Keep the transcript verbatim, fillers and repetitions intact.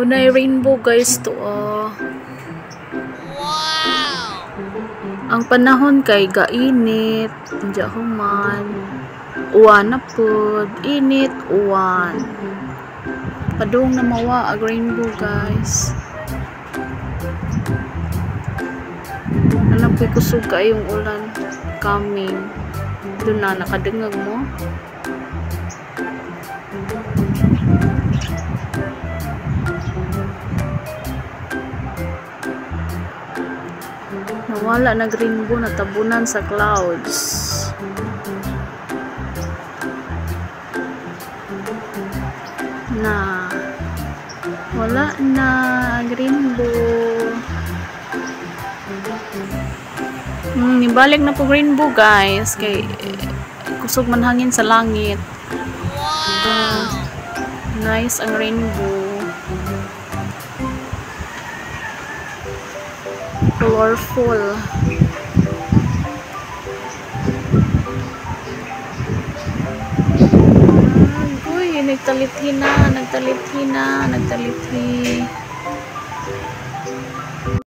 Dunay rainbow guys to ah. Wow! Ang panahon kay gainit, unja human. Uwan na pud, init uwan. Padung na mawa ang rainbow guys. Anak ko'y kusog kayong ulan coming. Doon na nakadengag mo. Nawala na rainbow, natabunan sa clouds. Na wala na ang rainbow. Hmm, nibalik na po rainbow guys kay kusog man hangin sa langit. Uh, nice ang rainbow. Colorful. Uy, nagtalithi na, nagtalithi na, nagtalithi.